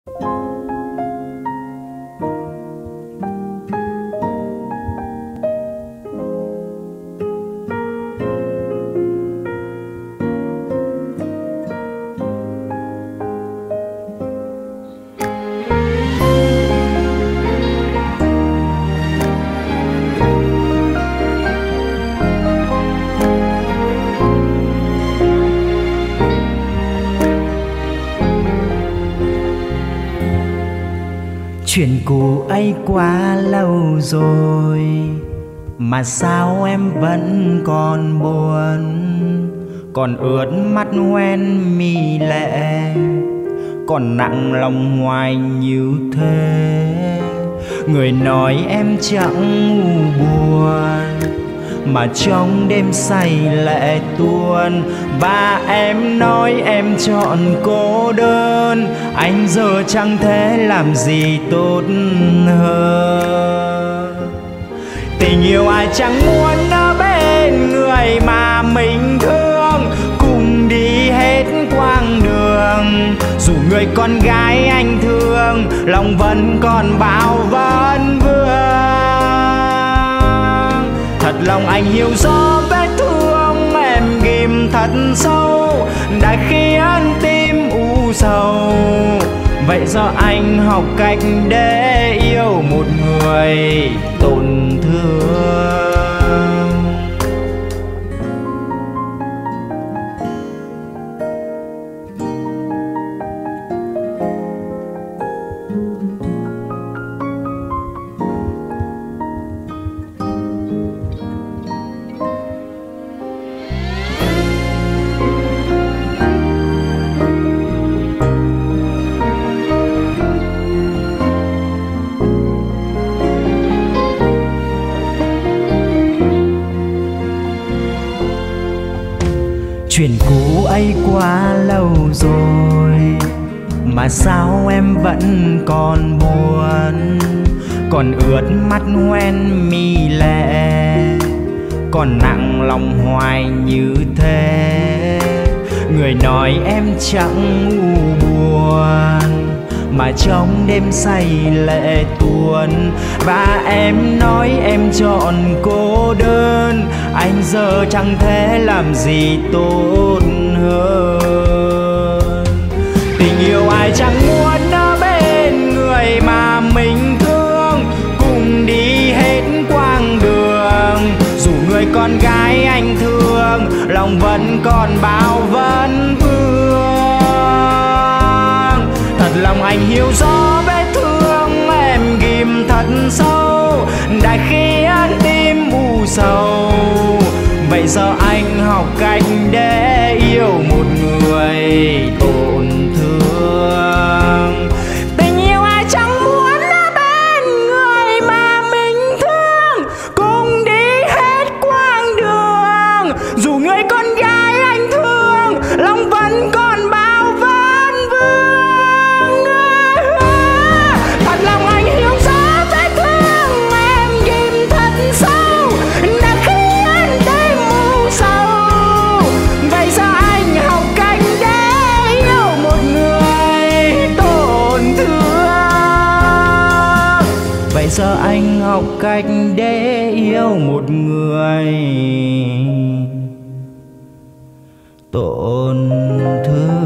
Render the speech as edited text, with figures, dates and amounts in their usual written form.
Chuyện cũ ấy quá lâu rồi mà sao em vẫn còn buồn, còn ướt mắt hoen mi lệ, còn nặng lòng hoài như thế. Người nói em chẳng buồn mà trong đêm say lệ tuôn, và em nói em chọn cô đơn. Anh giờ chẳng thể làm gì tốt hơn. Tình yêu ai chẳng muốn ở bên người mà mình thương, cùng đi hết quãng đường. Dù người con gái anh thương, lòng vẫn còn bao vấn vương. Thật lòng anh hiểu rõ vết thương em ghim thật sâu, đã khiến tim u sầu. Vậy giờ anh học cách để yêu một người tổn thương. Chuyện cũ ấy quá lâu rồi mà sao em vẫn còn buồn, còn ướt mắt hoen mi lệ, còn nặng lòng hoài như thế. Người nói em chẳng buồn mà trong đêm say lệ tuôn, và em nói em chọn cô đơn. Anh giờ chẳng thể làm gì tốt hơn. Tình yêu ai chẳng muốn ở bên người mà mình thương, cùng đi hết quãng đường. Dù người con gái anh thương, lòng vẫn còn bao vấn vương. Thật lòng anh hiểu rõ vết thương em ghim thật sâu, đã khiến tim u sầu. Vậy giờ anh học cách để yêu một người tổn thương. Tình yêu ai chẳng muốn ở bên người mà mình thương, cùng đi hết quãng đường. Dù người con gái anh thương, lòng vẫn còn bao vấn vương. Thật lòng anh hiểu rõ vết thương em ghim thật sâu, đã khiến tim u sầu. Vậy giờ anh học cách để yêu một người tổn thương. Vậy giờ anh học cách để yêu một người tổn thương.